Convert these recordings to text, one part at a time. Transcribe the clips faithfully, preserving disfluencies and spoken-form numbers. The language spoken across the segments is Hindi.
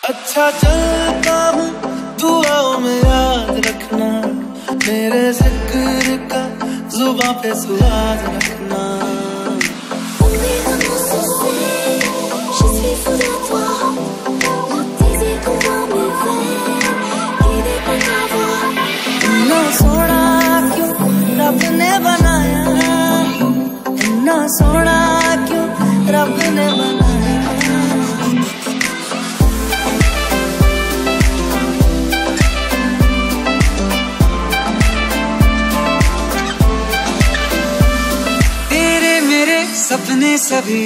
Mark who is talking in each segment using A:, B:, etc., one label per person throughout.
A: अच्छा चलता हूँ दुआओं में याद रखना, मेरे जिक्र का जुबां पे स्वाद रखना। इतना सोना क्यों रब ने बनाया, इतना सोना क्यों रब ने बनाया। तेरे मेरे सपने सभी,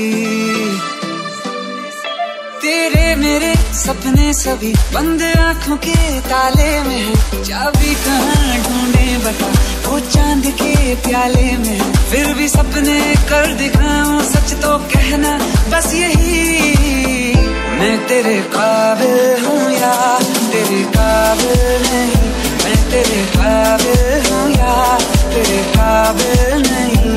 A: तेरे मेरे सपने सभी बंद आँखों के ताले में है। चाबी कहाँ ढूंढे बता, वो चांद के प्याले में है। फिर भी सपने कर दिखाऊं, सच तो कहना बस यही। मैं तेरे काबिल हूँ या तेरे काबिल नहीं, मैं तेरे काबिल हूँ या तेरे काबिल नहीं।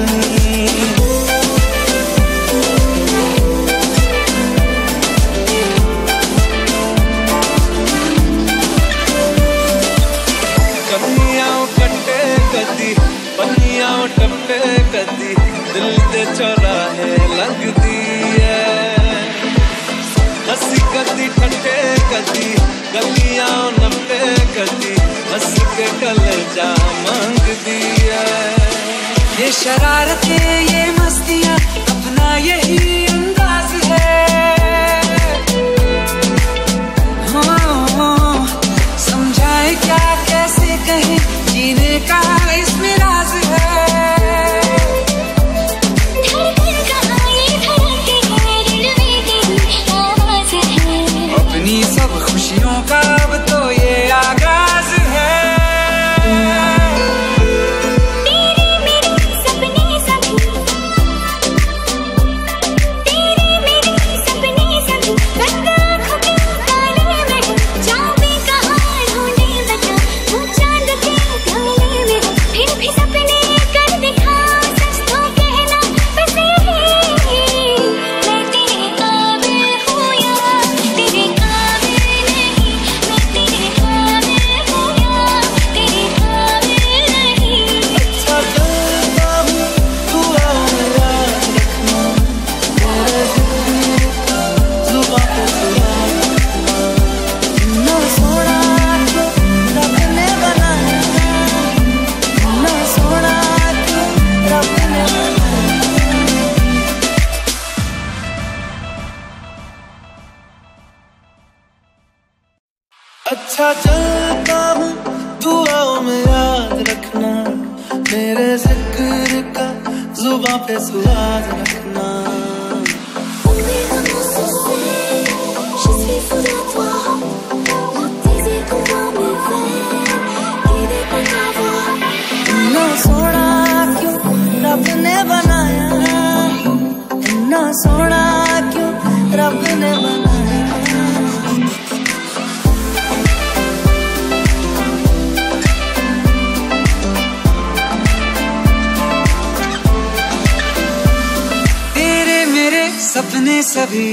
A: पन्नियां टप्पे कदी दिल दे चौराहे लगदी है। हंसी कदी ठट्टे कदी गलियां नप्पे कदी, हंस के कलेजा मांगदी है। ये शरारतें ये मस्तियां अपना यही अंदाज है। हाँ समझाए क्या कैसे कहें, जीने का इसमें राज है। अपनी सब खुशियों का अब तो ये आगाज है। तेरे मेरे सपने सभी, तेरे मेरे सपने सभी बंद आँखों के ताले में। चाबी कहाँ ढूंढे बता, वो चांद के प्याले में। फिर भी सपने कर दिखा, सच तो कहना बस यही। मैं तेरे काबिल हूँ या तेरे काबिल नहीं, मैं तेरे काबिल हूँ या तेरे काबिल नहीं। अच्छा चलता हूँ दुआओं में याद रखना, मेरे जिक्र का जुबां पे स्वाद रखना। इतना सोना क्यों रब ने बनाया, इतना सोना क्यों रब ने बनाया। अच्छा चलता हूँ दुआओं में याद रखना, मेरे जिक्र का जुबां पे स्वाद रखना। इतना सोना क्यों रब ने बनाया, इतना सोना क्यों रब ने बनाया। तेरे मेरे सपने सभी,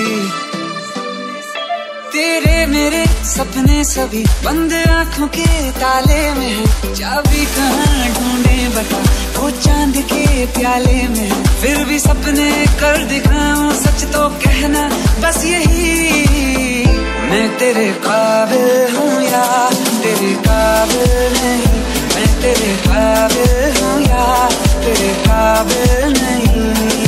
A: तेरे मेरे सपने सभी बंद आँखों के ताले में है। चाबी कहाँ ढूंढे बता, वो चांद के प्याले में है। फिर भी सपने कर दिखाऊं, सच तो कहना बस यही। मैं तेरे काबिल हूँ या तेरे काबिल नहीं, मैं तेरे काबिल हूँ या तेरे काबिल नहीं।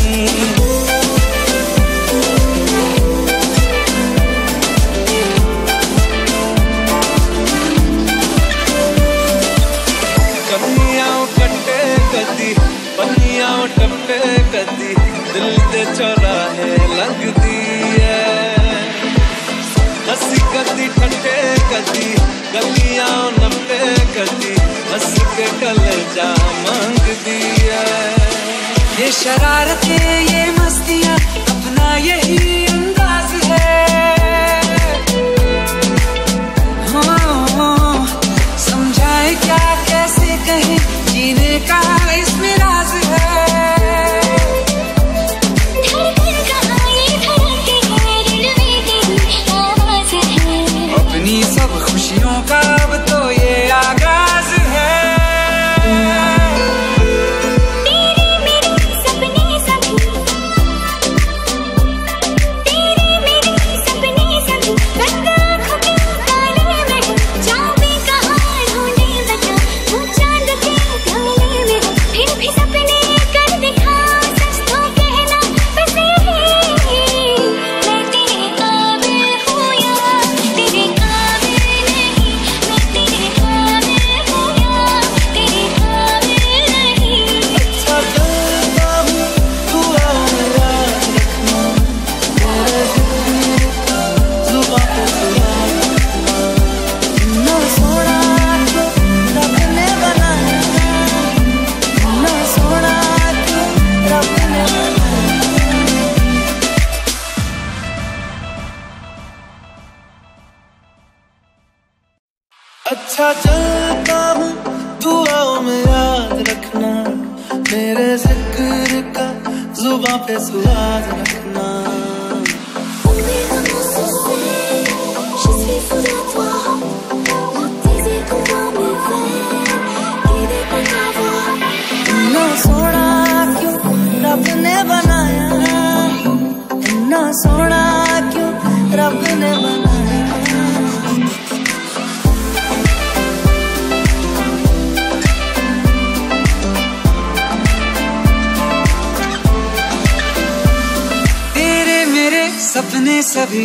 A: पन्नियां टप्पे कदी दिल दे चौराहे लगदी है। हंसी कदी ठट्टे कदी गलियां नप्पे कदी, हंस के कलेजा मांगदी है। ये शरारतें ये मस्तियां अपना यही अंदाज है। हाँ समझाए क्या कैसे कहें, जीने का इसमें राज है। धड़कन कहाँ ये धड़कती है, दिल में तेरी आवाज़ है।
B: अच्छा चलता हूँ दुआओं में याद रखना, मेरे जिक्र का जुबां पे स्वाद रखना। इतना सोना क्यों रब ने बनाया, इतना सोना क्यों रब ने बनाया। सपने सभी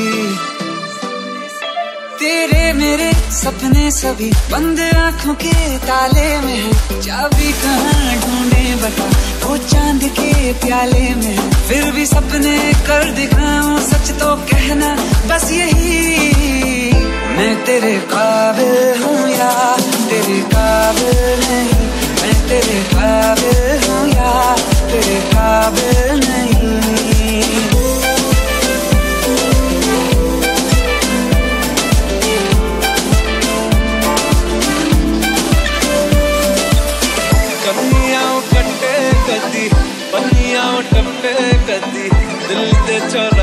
B: तेरे मेरे सपने सभी बंद आंखों के ताले में है, चाबी कहाँ ढूंढे बता वो चांद के प्याले में है। फिर भी सपने कर दिखाऊं सच तो कहना बस यही, मैं तेरे काबिल हूँ या तेरे काबिल नहीं, मैं तेरे काबिल हूँ या तेरे काबिल नहीं।
C: पन्नियां टप्पे कदी दिल दे चोर